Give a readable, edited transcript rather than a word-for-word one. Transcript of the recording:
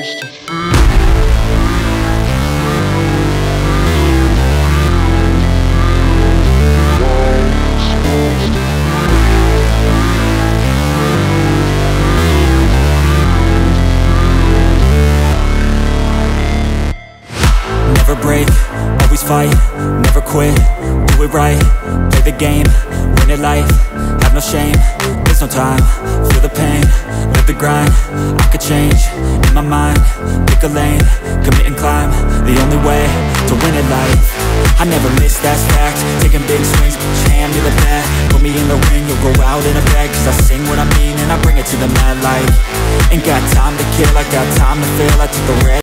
Never break, always fight, never quit, do it right, play the game, win it life, have no shame, there's no time, feel the pain, live the grind, I could change, in my mind, pick a lane, commit and climb, the only way to win it life. I never miss, that's fact, taking big swings, put your hand to the bat, put me in the ring, you'll go out in a bag, cause I sing what I mean and I bring it to the mad light. Ain't got time to kill, I got time to feel, I took the red